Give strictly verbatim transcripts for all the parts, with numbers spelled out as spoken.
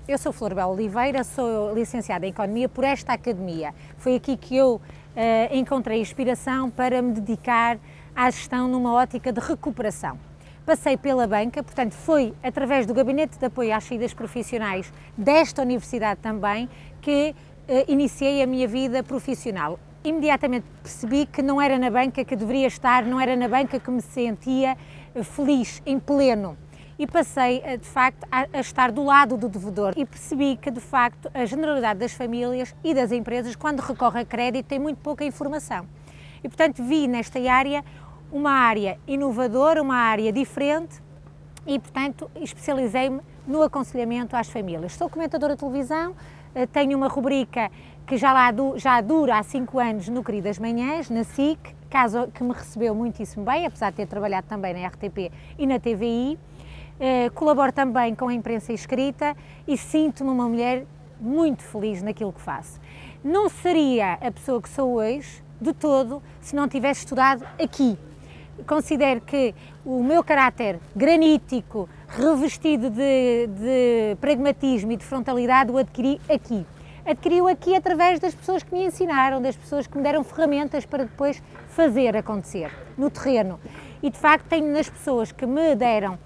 Eu sou Florbela Oliveira, sou licenciada em Economia por esta academia. Foi aqui que eu uh, encontrei inspiração para me dedicar à gestão numa ótica de recuperação. Passei pela banca, portanto foi através do Gabinete de Apoio às Saídas Profissionais desta universidade também que uh, iniciei a minha vida profissional. Imediatamente percebi que não era na banca que deveria estar, não era na banca que me sentia feliz, em pleno. E passei, de facto, a, a estar do lado do devedor e percebi que, de facto, a generalidade das famílias e das empresas, quando recorre a crédito, tem muito pouca informação. E, portanto, vi nesta área uma área inovadora, uma área diferente e, portanto, especializei-me no aconselhamento às famílias. Sou comentadora de televisão, tenho uma rubrica que já, lá du, já dura há cinco anos no Queridas Manhãs, na S I C, caso que me recebeu muitíssimo bem, apesar de ter trabalhado também na R T P e na T V I. Uh, colaboro também com a imprensa escrita e sinto-me uma mulher muito feliz naquilo que faço. Não seria a pessoa que sou hoje, de todo, se não tivesse estudado aqui. Considero que o meu caráter granítico, revestido de, de pragmatismo e de frontalidade, o adquiri aqui. Adquiri-o aqui através das pessoas que me ensinaram, das pessoas que me deram ferramentas para depois fazer acontecer, no terreno. E, de facto, tenho nas pessoas que me deram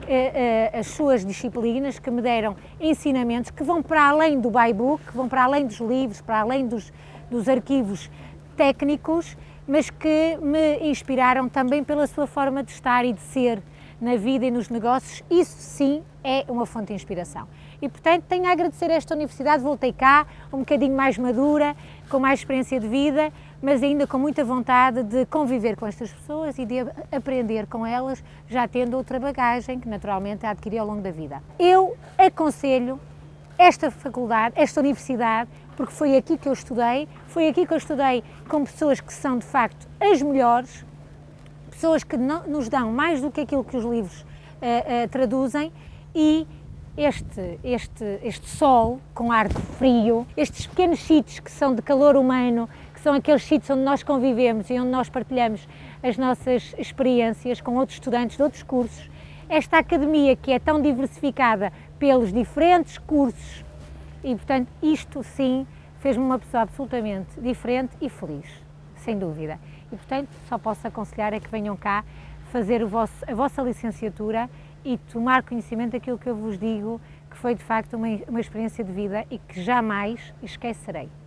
as suas disciplinas, que me deram ensinamentos que vão para além do by-book, que vão para além dos livros, para além dos, dos arquivos técnicos, mas que me inspiraram também pela sua forma de estar e de ser na vida e nos negócios. Isso sim é uma fonte de inspiração. E portanto tenho a agradecer a esta universidade, voltei cá um bocadinho mais madura, com mais experiência de vida, mas ainda com muita vontade de conviver com estas pessoas e de aprender com elas, já tendo outra bagagem que naturalmente a adquiri ao longo da vida. Eu aconselho esta faculdade, esta universidade, porque foi aqui que eu estudei, foi aqui que eu estudei com pessoas que são de facto as melhores, pessoas que não, nos dão mais do que aquilo que os livros uh, uh, traduzem e Este, este, este sol com ar de frio, estes pequenos sítios que são de calor humano, que são aqueles sítios onde nós convivemos e onde nós partilhamos as nossas experiências com outros estudantes de outros cursos, esta academia que é tão diversificada pelos diferentes cursos e, portanto, isto sim fez-me uma pessoa absolutamente diferente e feliz, sem dúvida. E, portanto, só posso aconselhar é que venham cá fazer o vosso, a vossa licenciatura e tomar conhecimento daquilo que eu vos digo, que foi de facto uma, uma experiência de vida e que jamais esquecerei.